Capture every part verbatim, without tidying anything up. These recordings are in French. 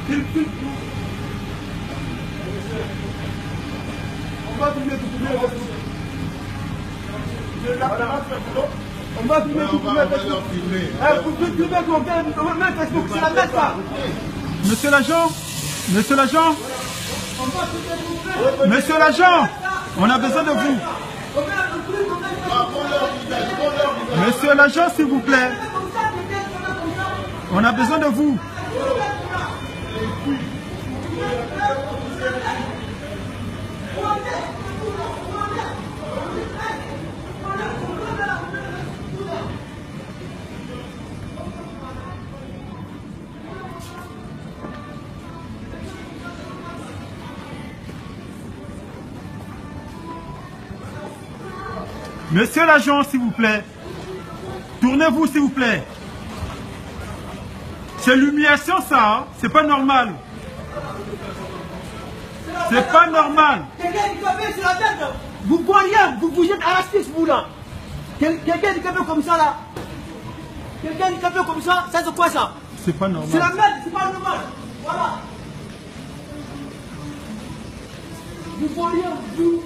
On va filmer tout le monde. On va filmer tout le monde. Vous pouvez filmer qu'on gagne, on va mettre Facebook, c'est la mettre ça. Monsieur l'agent, monsieur l'agent, monsieur l'agent, on a besoin de vous. Monsieur l'agent, s'il vous plaît, on a besoin de vous. Monsieur l'agent, s'il vous plaît, tournez-vous, s'il vous plaît. C'est l'humiliation, ça, hein? C'est pas normal. C'est pas normal. Quelqu'un qui fait sur la tête, vous voyez, vous vous êtes à la fiche, vous là. Quelqu'un qui fait comme ça, là. Quelqu'un qui fait comme ça, ça c'est quoi ça? C'est pas normal. C'est la merde, c'est pas normal. Voilà. Vous voyez, vous.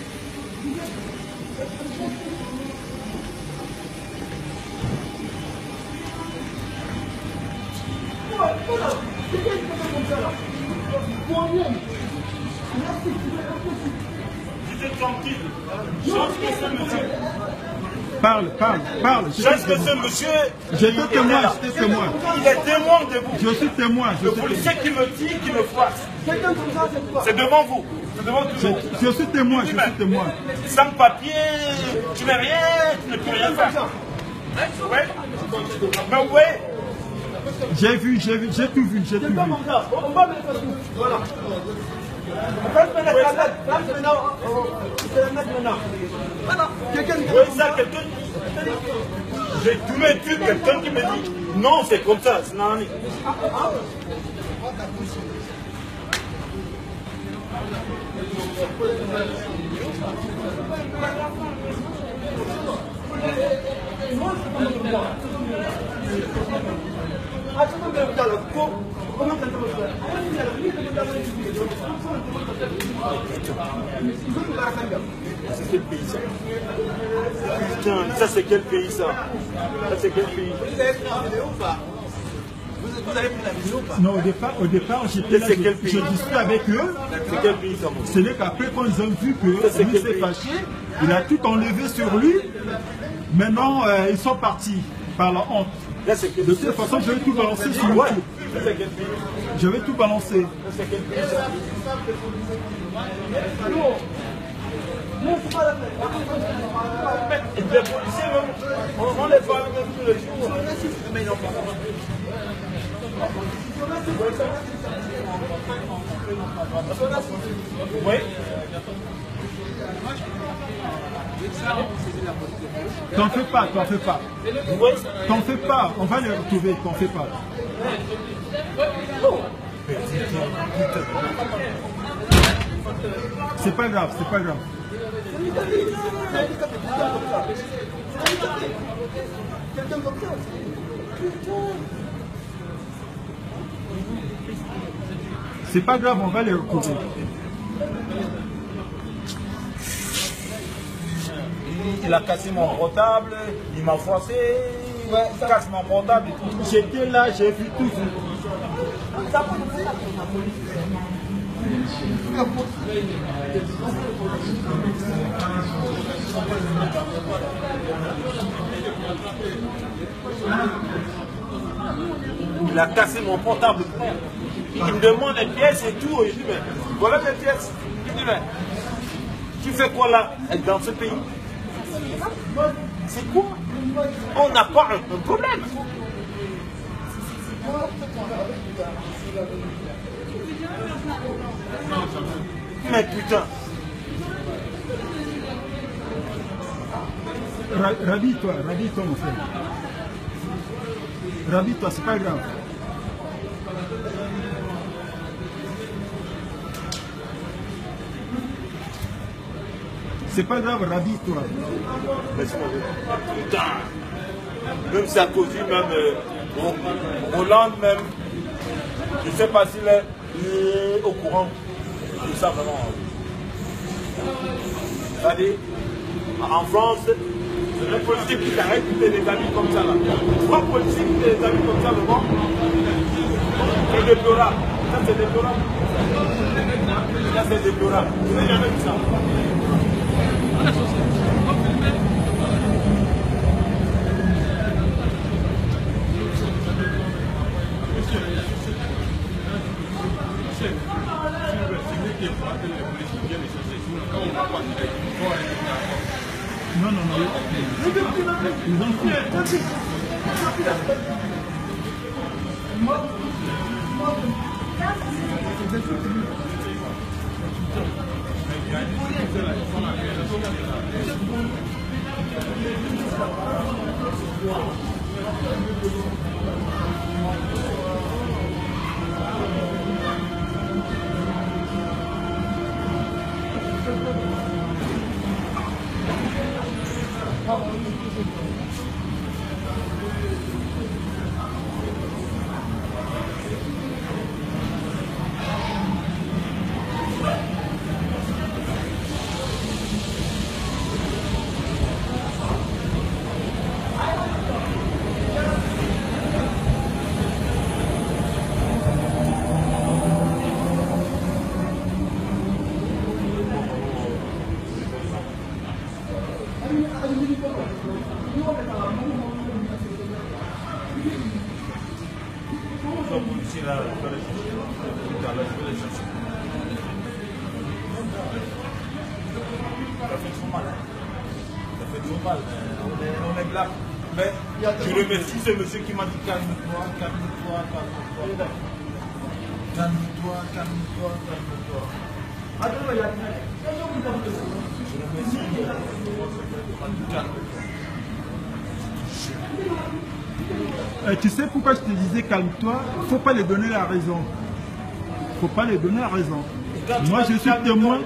Vous êtes tranquille. Change monsieur, monsieur. Parle, parle, parle. Change monsieur, monsieur. J'étais témoin, j'étais témoin. Il est témoin de vous. Je suis témoin. Je Le suis policier qui me tire, qui me froisse. Quelqu'un comme ça, c'est quoi? C'est devant vous. C'est devant tout le monde. Je, je suis témoin, je suis témoin. Sans papier, tu n'es rien, tu ne peux rien faire. Ouais. Mais ouais. J'ai vu, j'ai vu, j'ai tout vu, j'ai tout vu. On va mettre ça. Voilà. On va mettre la lettre. Là, maintenant, c'est la mettre maintenant. Voilà. Quelqu'un qui Oui, ça, quelqu'un. J'ai tous les trucs, quelqu'un qui me dit non, c'est comme ça, c'est non. C'est quel pays ça? Putain, ça c'est quel pays ça? Ça c'est quel pays? Vous avez pris la vidéo ou pas? Non, au départ, au départ j'étais là, je, je discutais avec eux. C'est quel pays ça? C'est là qu'après, quand ils ont vu que lui s'est fâché, il a tout enlevé sur lui. Maintenant, euh, ils sont partis par la honte. Là, c'est quel De toute façon, je vais tout balancer sur Ouais. YouTube. Ça c'est quel pays? Je vais tout balancer. Ça c'est quel pays ça? Non, c'est pas la peine. Et les policiers, même, on, on les parle même tous les jours. Mais non, pas. Oui. T'en fais pas, t'en fais pas. Oui. T'en fais pas, on va les retrouver, t'en fais pas. C'est pas grave, c'est pas grave. Quelqu'un comme ça. C'est pas grave, on va les retrouver. Il a cassé mon portable, il m'a forcé, il casse mon portable et tout. J'étais là, j'ai vu tout. Il a cassé mon portable. Il me demande les pièces et tout. Et je dis, mais voilà les pièces. Il dit, mais tu fais quoi là dans ce pays? C'est quoi? On n'a pas un, un problème. Mais putain. Rabis-toi, rabis-toi mon frère. Rabis-toi, c'est pas grave. C'est pas grave, rabis-toi. Putain. Même Sarkozy, même euh, Hollande, même. Je ne sais pas s'il est, est au courant de ça vraiment. C'est-à-dire, en France, c'est un policier qui t'arrête, qui fait des amis comme ça là. Trois policiers qui fait des amis comme ça, vraiment. C'est déplorable. Ça c'est déplorable. Ça c'est déplorable. Je n'ai jamais vu ça. Non, non, non. Ils ont fait. Mais je remercie ce monsieur qui m'a dit calme-toi, calme-toi, calme-toi. Calme-toi, calme-toi, calme-toi. Je remercie. Euh, tu sais pourquoi je te disais calme-toi? Il ne faut pas les donner la raison. Il ne faut pas les donner la raison. Moi je suis témoin.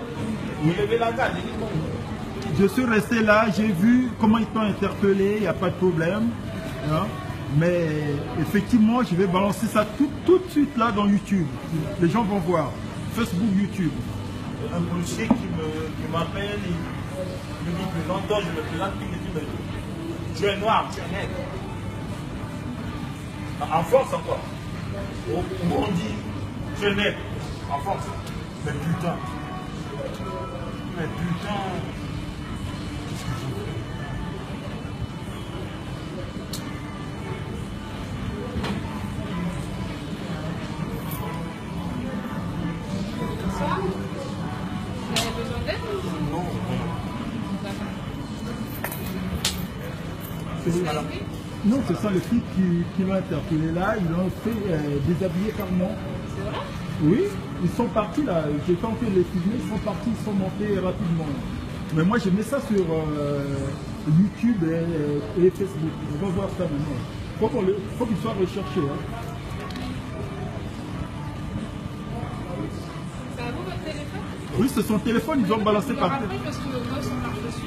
Je suis resté là, j'ai vu comment ils t'ont interpellé, il n'y a pas de problème. Hein? Mais effectivement, je vais balancer ça tout, tout de suite là dans YouTube. Les gens vont voir. Facebook, YouTube. Un policier qui m'appelle, il me dit que longtemps, je me présente, il me dit, mais tu es noir, tu es nègre. En force encore. Où on dit, tu es nègre. En force. Mais putain. Mais putain. Non, c'est ça, les filles qui, qui l'ont interpellé là, ils l'ont fait euh, déshabiller carrément. C'est vrai? Oui, ils sont partis là, j'ai tenté de les filmer, ils sont partis, ils sont montés rapidement. Mais moi j'ai mis ça sur euh, YouTube et, et Facebook, on va voir ça maintenant. Faut qu'on le, faut qu'il soit recherché. Hein. C'est à vous votre téléphone? Oui, c'est son téléphone, ils ont balancé par terre. Parce que le boss on marche dessus.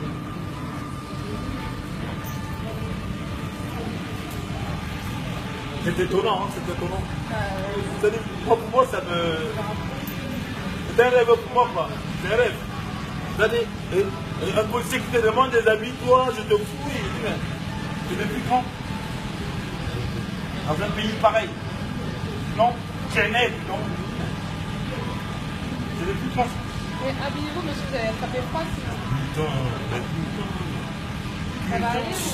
C'est étonnant, hein, c'est étonnant. Euh... Pour moi, ça me... C'est un rêve pour moi, quoi. C'est un rêve. C'est-à-dire, un policier qui te demande des habits, toi, je te fous, il dit, mais c'est depuis quand? Dans un pays pareil. Non, Genève, non. C'est depuis quand? Mais habillez-vous, monsieur, vous allez attraper froid sinon. Putain, mais putain. Ça va aller ou...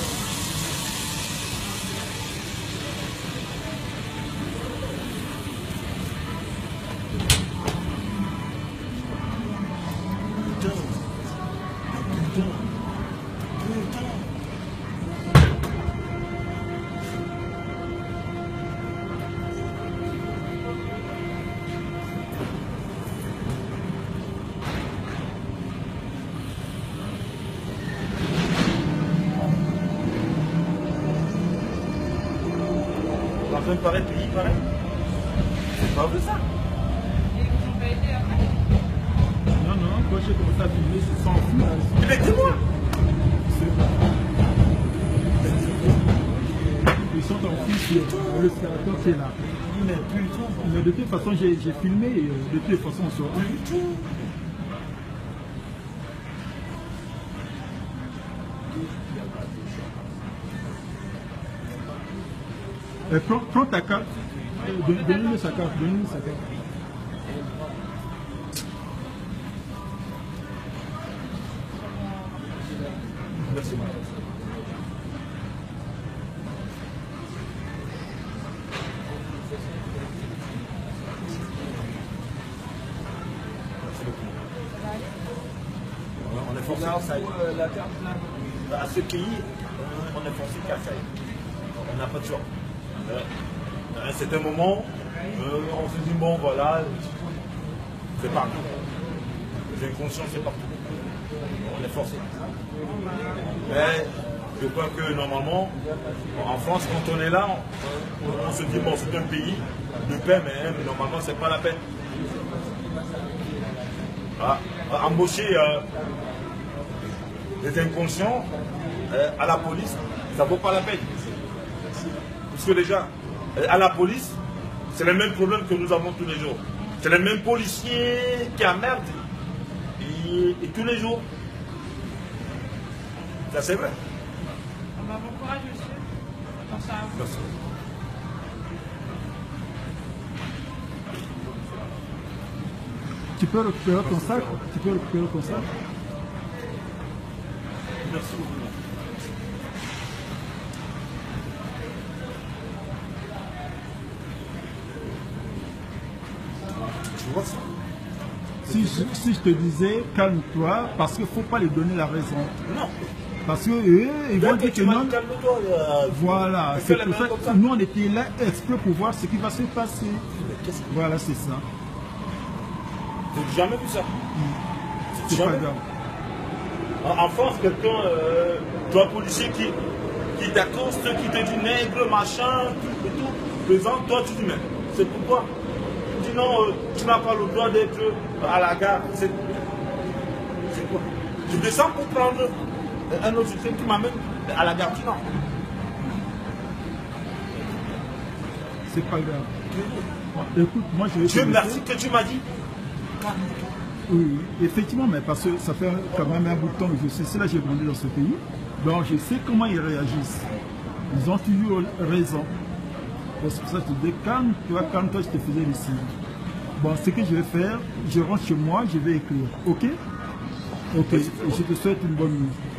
Dans un pareil pays, pareil. C'est pas vrai ça. Et ils vous ont pas aidé après? Non, non, quand j'ai commencé à filmer, c'est sans fou. Mais dis-moi. Ils sont en fils, le sénateur qui est là. il n'est plus du tout. Mais de toute façon, j'ai filmé, et de toute façon, on sera. Plus du tout. Euh, prends, prends ta carte. Euh, Donnez-lui sa carte. Donnez-lui sa carte. Merci. On est forcé à ça. La carte là. À ce pays, on est forcé qu'à ça. On n'a pas de choix. Euh, à un certain moment, euh, on se dit bon voilà, c'est partout. J'ai une conscience, c'est partout. On est forcé. Mais je crois que normalement, en France, quand on est là, on, on se dit bon c'est un pays de paix, mais, mais normalement c'est pas la peine. Ah, embaucher euh, des inconscients euh, à la police, ça vaut pas la peine. Parce que déjà, à la police, c'est le même problème que nous avons tous les jours. C'est les mêmes policiers qui emmerdent et, et tous les jours. Ça c'est vrai. On va bon courage, monsieur. Attention à vous. Merci. Tu peux récupérer ton sac? Tu peux récupérer ton sac? Merci beaucoup. Tu vois ça? Si je, si je te disais, calme-toi, parce qu'il ne faut pas lui donner la raison. Non. Parce que eux, ils vont dire que non. Calme-toi. Euh, Voilà, c'est pour ça que nous on était là exprès pour voir ce qui va se passer. Voilà, c'est ça. J'ai jamais vu ça. C'est pas Jamais. grave. En, en France, quelqu'un, euh, tu as un policier qui, qui t'accoste, qui te dit nègre, machin, tout, et tout. Présente, toi tu dis mais c'est pourquoi? Tu dis non, euh, tu n'as pas le droit d'être à la gare. C'est quoi? Je descends pour prendre un autre train qui m'amène à la gare. Non. C'est pas grave. Écoute, moi je vais te Dieu laisser. merci que tu m'as dit. Oui, effectivement, mais parce que ça fait quand même un bout de temps que je sais, c'est là que j'ai grandi dans ce pays. Donc je sais comment ils réagissent. Ils ont toujours raison. C'est pour ça que je te dis, calme-toi, calme-toi, je te faisais le signe. Bon, ce que je vais faire, je rentre chez moi, je vais écrire. Ok? Ok, et je te souhaite une bonne nuit.